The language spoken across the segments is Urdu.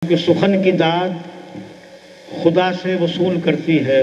کہ سخن کی داد خدا سے وصول کرتی ہے،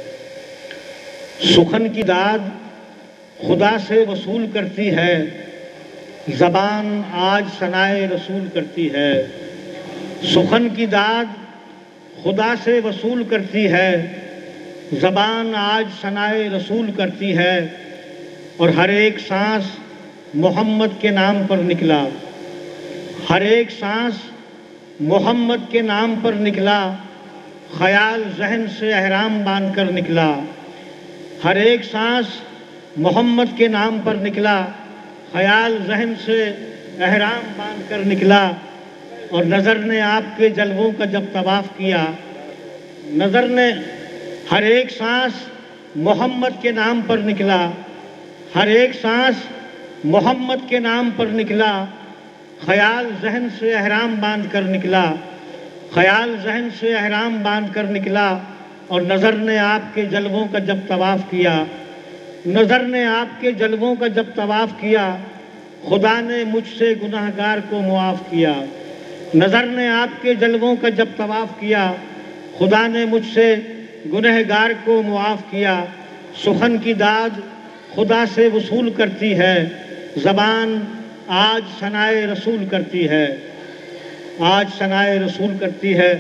سخن کی داد خدا سے وصول کرتی ہے، زبان آج ثنائے رسول کرتی ہے۔ سخن کی داد خدا سے وصول کرتی ہے، زبان آج ثنائے رسول کرتی ہے، اور ہر ایک سانس محمد کے نام پر نکلا، ہر ایک سانس محمد کے نام پر نکلا، خیال ذہن سے احرام باندھ کر نکلا، ہر ایک سانس محمد کے نام پر نکلا، خیال ذہن سے احرام باندھ کر نکلا، اور نظر نے آپ کے جلووں کا جب طواف کیا، نظر نے ہر ایک سانس محمد کے نام پر نکلا، ہر ایک سانس محمد کے نام پر نکلا، خیال ذہن سے احرام باندھ کر نکلا، خیال ذہن سے احرام باندھ کر نکلا، اور نظر نے آپ کے جلووں کا جب طواف کیا، نظر نے آپ کے جلووں کا جب طواف کیا، خدا نے مجھ سے گناہگار کو معاف کیا۔ نظر نے آپ کے جلووں کا جب طواف کیا، خدا نے مجھ سے گنہگار کو معاف کیا۔ سخن کی داد خدا سے وصول کرتی ہے، زبان آج ثنائے رسول کرتی ہے، آج ثنائے رسول کرتی ہے۔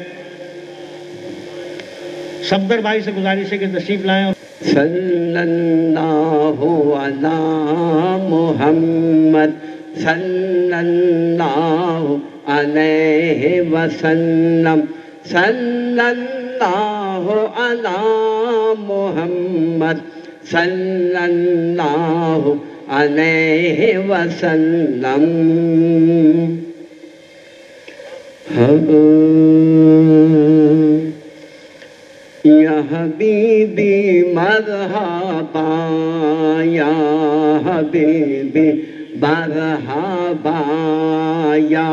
صفدر بھائی سے گزارش ہے کہ تشریف لائیں۔ صلی اللہ علی محمد صلی اللہ علیہ وسلم، صلی اللہ علی محمد صلی اللہ علیہ وسلم۔ یا حبیبی مرحبا، یا حبیبی مرحبا، یا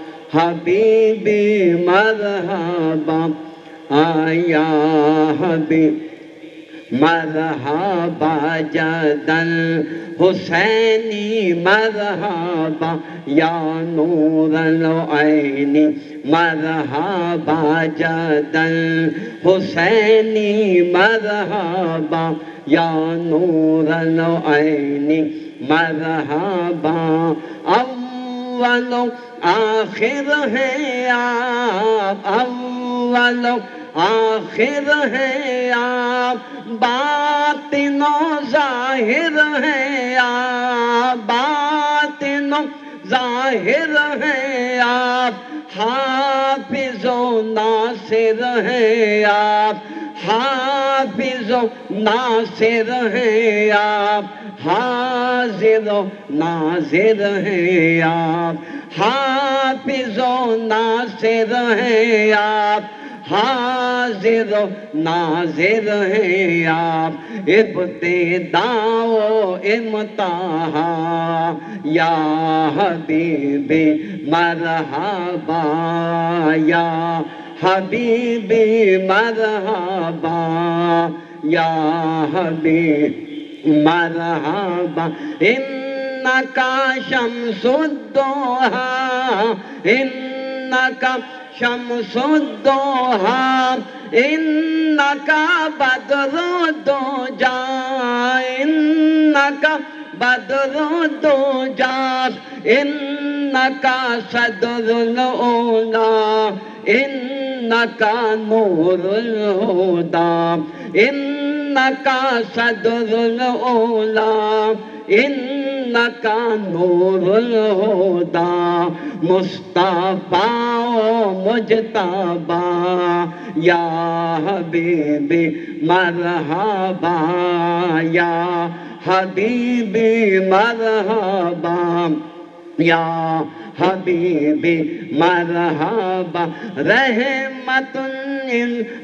حبیبی مرحبا، یا حبیبی مرحبا، جدل حسینی مرحبا، یا نور العین مرحبا، جدل حسینی مرحبا، یا نور العین مرحبا۔ اول و آخر ہے آپ، اول و آخر ہے آپ، باطن و ظاہر ہے آپ، باطن و ظاہر ہے آپ، حافظ و ناصر ہے آپ، حافظ و ناصر ہے آپ، حاضر و ناظر ہے آپ، حافظ و ناصر ہے آپ، حاضر و ناظر ہے آپ، ابتدا و انتہا، یا حبیبی مرحبا، یا حبیبی مرحبا، یا حبیبی مرحبا۔ انکا شمس الضحیٰ، انکا شمس الضحیٰ، انکا بدر الدجیٰ، انکا بدر الدجیٰ، انکا صدر الاولیٰ، انکا نور الہدیٰ، انکا صدر الاولیٰ، انکا نور الہدیٰ، مصطفیٰ و مجتبیٰ، یا حبیبی مرحبا، یا حبیبی مرحبا، یا حبیبی مرحبا۔ رحمت للعالمین،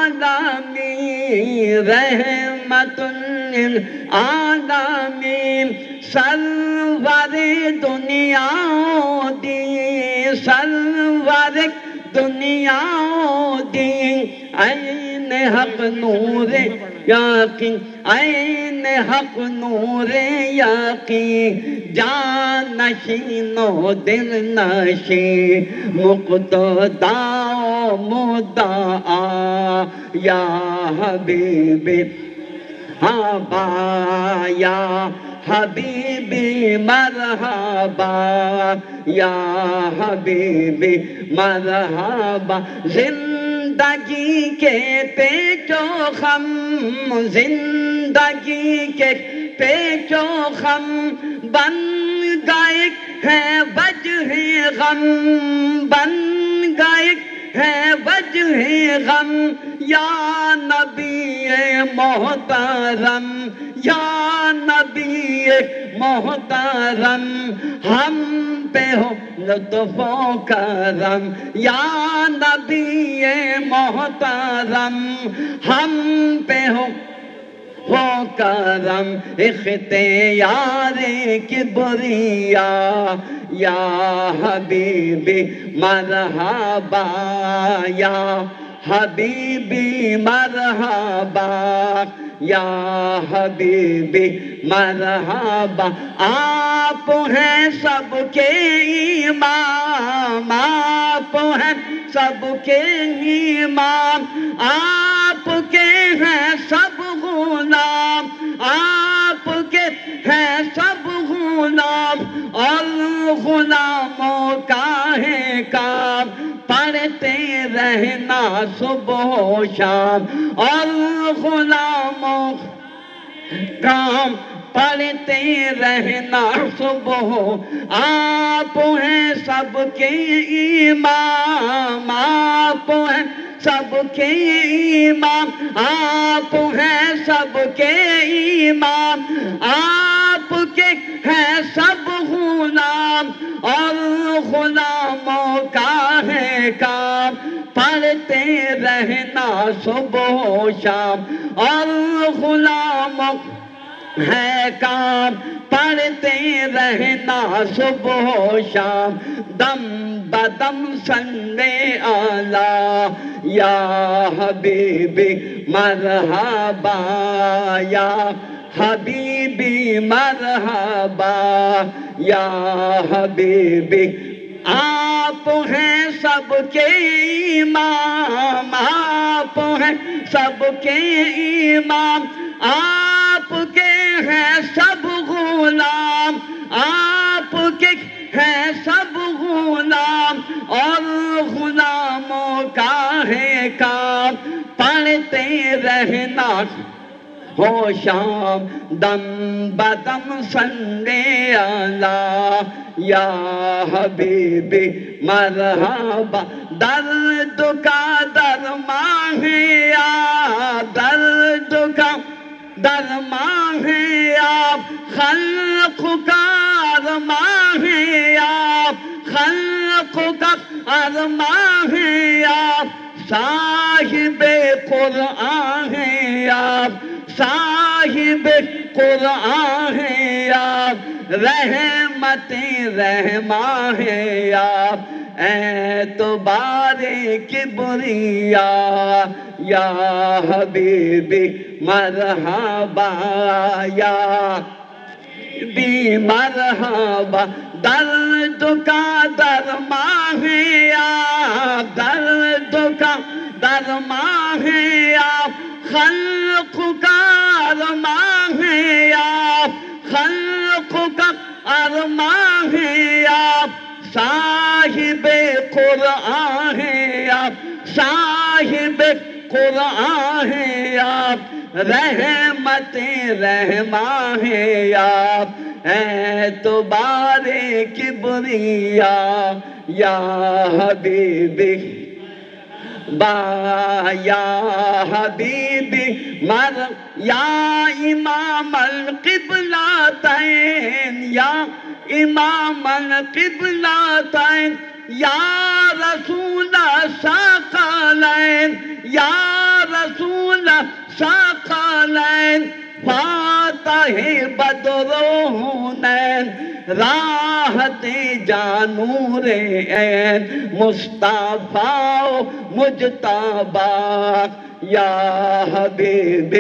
رحمت للعالمین، سرور دنیا دی، سرور دنیا دی، عین حق نور یقین، عین حق نور یقین، جان نشین و دل نشین، مقتدا مدعا یا حبیبی مرحبا یا حبیبی مرحبا یا حبیبی مرحبا زندگی کے پیچ و خم زندگی کے پیچ و خم بن گئے ہیں وجہ غم بن گئے ہے وجہ غم یا نبی محترم یا نبی محترم ہم پہ ہو لطف و کرم یا نبی محترم ہم پہ ہو کرم اختیار کبریا یا حبیبی مرحبا یا حبیبی مرحبا یا حبیبی مرحبا آپ ہیں سب کے امام آپ ہیں سب کے امام آپ کے ہیں سب غلام آپ کے ہیں سب غلام اور غلاموں کا ہے کام پڑھتے رہنا صبح و شام اور غلاموں کام پڑھتے رہنا صبح آپ ہیں سب کے امام آپ ہیں سب کے امام آپ ہیں سب کے امام آپ کے ہیں سب غلام اور غلاموں کا ہے کام پڑھتے رہنا صبح و شام اور غلاموں ہے کام پڑھتے رہنا صبح و شام دم بدم صلی علی یا حبیبی مرحبا یا حبیبی مرحبا یا حبیبی آپ ہیں سب کے امام آپ ہیں سب کے امام آپ کے ہیں سب غلام آپ کے ہیں سب غلام اور غلاموں کا ہے کام پڑھتے رہنا ہو شام دم بدم صلی علی یا حبیبی مرحبا درد کا درمان ہے آپ درد کا درمان ہے آپ خلق کا ارمان ہے آپ خلق کا ارمان ہے آپ صاحب قرآن ہے آپ صاحب قرآن ہے آپ رحمت رحمان ہے آپ اعتبار کبریا یا حبیبی مرحبا یا بھی مرحبا درد کا درمان ہے آپ درد کا درمان ہے آپ خلق کا ارمان ہے آپ خلق کا ارمان ہے آپ صاحب قرآن ہے آپ صاحب قرآن ہے آپ رحمت رحمان ہے آپ اعتبار کبریا یا حبیبی یا حبیبی یا امام القبلتین یا امام القبلتین یا رسول ثقلین یا رسول ثقلین فاتح بدر و حنین راحت جانور عین مصطفیٰ و مجتبی یا حبیبی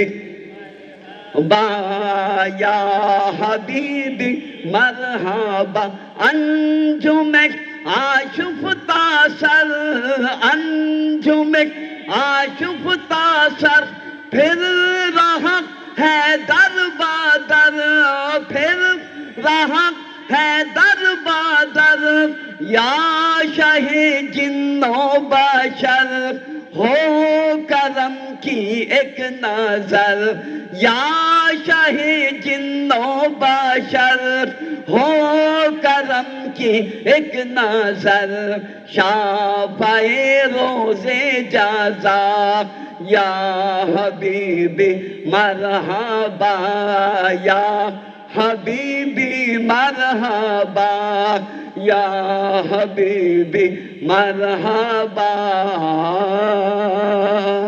یا حبیبی مرحبا انجم آشفتہ سر انجم آشفتہ سر پھر رہا ہے در بدر پھر رہا ہے در بدر یا شاہ جن و بشر ہو کرم کی ایک نظر یا شاہ جن و بشر ہو کرم کی ایک نظر شافع روز جزا یا حبیبی مرحبا یا حبیبی مرحبا یا حبیبی مرحبا